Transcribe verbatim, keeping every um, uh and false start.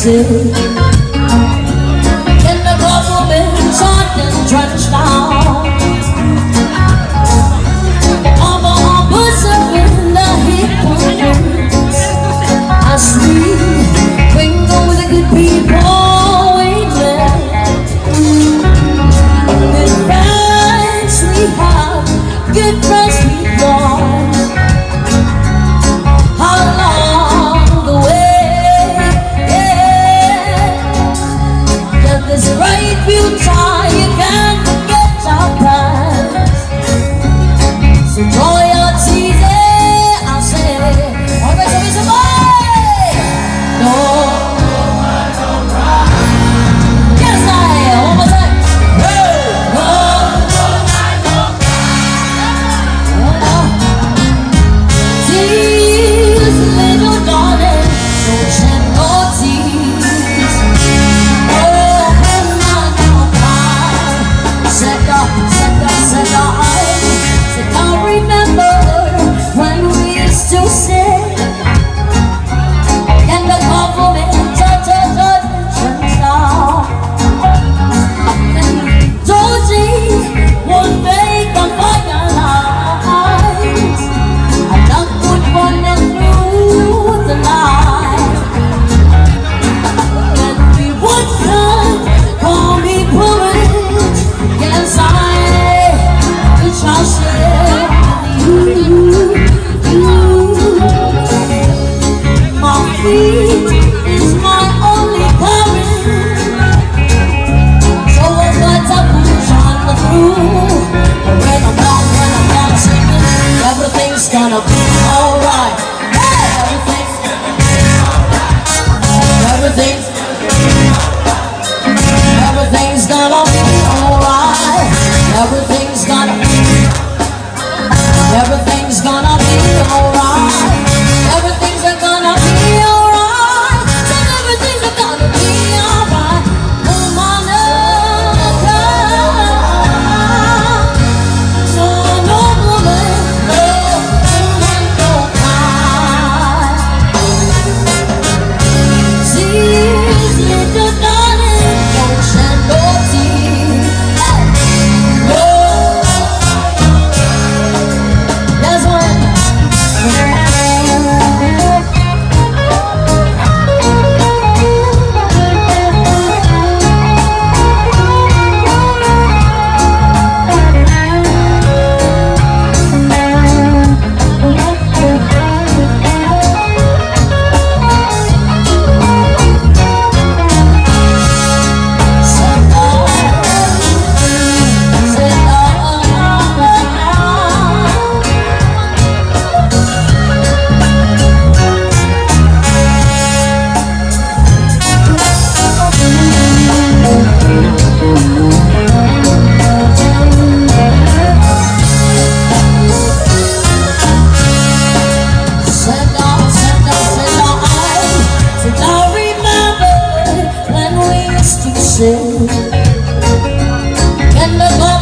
sit in the government shot and drenched out of our bosom in the hypocrites. I sleep, bring all the good people waiting. Good friends we have, good friends we lost. Along the way, yeah. Get this right view try, you can't forget our past. So draw your teeth, I say, always, always, always. No. Yes, I, one more time. Gonna be alright. Hey! Everything's, everything's gonna be alright. Everything's gonna, everything's gonna be alright. Everything's gonna be alright. Said everything's gonna be alright. Woman, no, no woman, no. In the